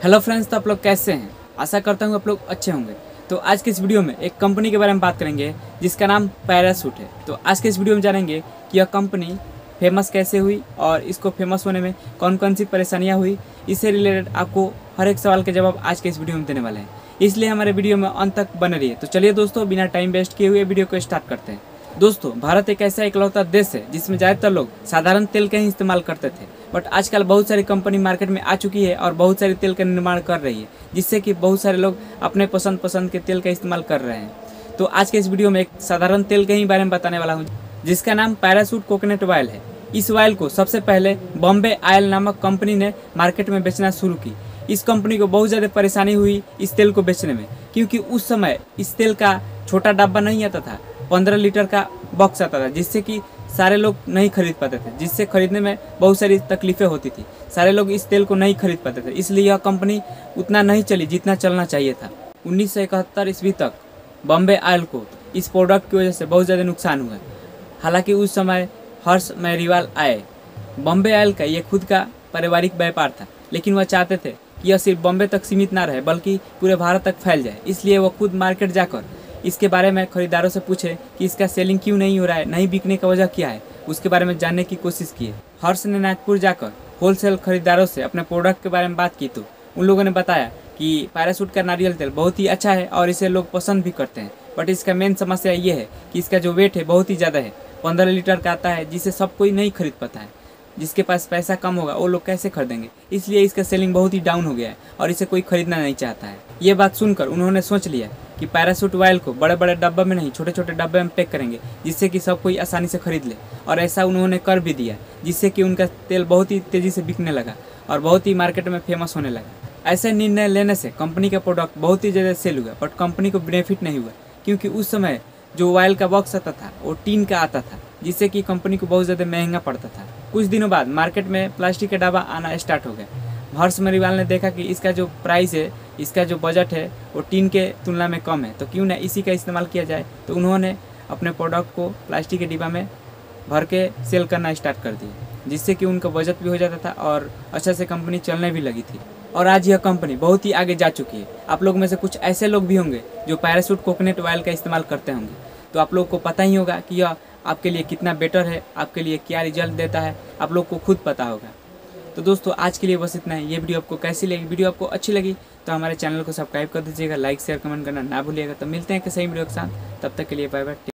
Hello friends, तो आप लोग कैसे हैं? आशा करता हूँ आप लोग अच्छे होंगे। तो आज के इस वीडियो में एक कंपनी के बारे में बात करेंगे जिसका नाम पैराशूट है। तो आज के इस वीडियो में जानेंगे कि यह कंपनी फेमस कैसे हुई और इसको फेमस होने में कौन कौन सी परेशानियाँ हुई। इससे रिलेटेड आपको हर एक सवाल के जवाब आज के इस वीडियो में देने वाले हैं, इसलिए हमारे वीडियो में अंत तक बने रहिए। तो चलिए दोस्तों, बिना टाइम वेस्ट किए हुए वीडियो को स्टार्ट करते हैं। दोस्तों, भारत एक ऐसा इकलौता देश है जिसमें ज़्यादातर लोग साधारण तेल का ही इस्तेमाल करते थे, बट आजकल बहुत सारी कंपनी मार्केट में आ चुकी है और बहुत सारी तेल का निर्माण कर रही है, जिससे कि बहुत सारे लोग अपने पसंद के तेल का इस्तेमाल कर रहे हैं। तो आज के इस वीडियो में एक साधारण तेल के ही बारे में बताने वाला हूँ, जिसका नाम पैराशूट कोकोनट ऑयल है। इस ऑयल को सबसे पहले बॉम्बे ऑयल नामक कंपनी ने मार्केट में बेचना शुरू की। इस कंपनी को बहुत ज़्यादा परेशानी हुई इस तेल को बेचने में, क्योंकि उस समय इस तेल का छोटा डब्बा नहीं आता था, 15 लीटर का बॉक्स आता था, जिससे कि सारे लोग नहीं खरीद पाते थे, जिससे खरीदने में बहुत सारी तकलीफें होती थी। सारे लोग इस तेल को नहीं खरीद पाते थे, इसलिए यह कंपनी उतना नहीं चली जितना चलना चाहिए था। 1971 ईस्वी तक बॉम्बे ऑयल को इस प्रोडक्ट की वजह से बहुत ज़्यादा नुकसान हुआ। हालांकि उस समय हर्ष मैरीवाल आए। बॉम्बे ऑयल का ये खुद का पारिवारिक व्यापार था, लेकिन वह चाहते थे कि यह सिर्फ बॉम्बे तक सीमित ना रहे बल्कि पूरे भारत तक फैल जाए। इसलिए वह खुद मार्केट जाकर इसके बारे में खरीदारों से पूछे कि इसका सेलिंग क्यों नहीं हो रहा है, नहीं बिकने का वजह क्या है, उसके बारे में जानने की कोशिश की। हर्ष ने नागपुर जाकर होलसेल खरीदारों से अपने प्रोडक्ट के बारे में बात की, तो उन लोगों ने बताया कि पैराशूट का नारियल तेल बहुत ही अच्छा है और इसे लोग पसंद भी करते हैं, बट इसका मेन समस्या ये है कि इसका जो वेट है बहुत ही ज़्यादा है, 15 लीटर का आता है, जिसे सब कोई नहीं खरीद पाता है। जिसके पास पैसा कम होगा वो लोग कैसे खरीदेंगे, इसलिए इसका सेलिंग बहुत ही डाउन हो गया है और इसे कोई खरीदना नहीं चाहता है। ये बात सुनकर उन्होंने सोच लिया कि पैराशूट ऑयल को बड़े बड़े डब्बे में नहीं, छोटे छोटे डब्बे में पैक करेंगे, जिससे कि सब कोई आसानी से खरीद ले। और ऐसा उन्होंने कर भी दिया, जिससे कि उनका तेल बहुत ही तेज़ी से बिकने लगा और बहुत ही मार्केट में फेमस होने लगा। ऐसे निर्णय लेने से कंपनी का प्रोडक्ट बहुत ही ज़्यादा सेल हुआ, बट कंपनी को बेनिफिट नहीं हुआ, क्योंकि उस समय जो ऑयल का बॉक्स आता था वो टीन का आता था, जिससे कि कंपनी को बहुत ज़्यादा महंगा पड़ता था। कुछ दिनों बाद मार्केट में प्लास्टिक का डब्बा आना स्टार्ट हो गया। हर्ष मैरीवाल ने देखा कि इसका जो प्राइस है, इसका जो बजट है वो टीन के तुलना में कम है, तो क्यों ना इसी का इस्तेमाल किया जाए। तो उन्होंने अपने प्रोडक्ट को प्लास्टिक के डिब्बा में भर के सेल करना स्टार्ट कर दिया, जिससे कि उनका बजट भी हो जाता था और अच्छा से कंपनी चलने भी लगी थी। और आज यह कंपनी बहुत ही आगे जा चुकी है। आप लोग में से कुछ ऐसे लोग भी होंगे जो पैराशूट कोकोनट ऑयल का इस्तेमाल करते होंगे, तो आप लोग को पता ही होगा कि यह आपके लिए कितना बेटर है, आपके लिए क्या रिजल्ट देता है, आप लोग को खुद पता होगा। तो दोस्तों, आज के लिए बस इतना है। ये वीडियो आपको कैसी लगी? वीडियो आपको अच्छी लगी तो हमारे चैनल को सब्सक्राइब कर दीजिएगा, लाइक शेयर कमेंट करना ना भूलिएगा। तो मिलते हैं किसी वीडियो के साथ, तब तक के लिए बाय बाय।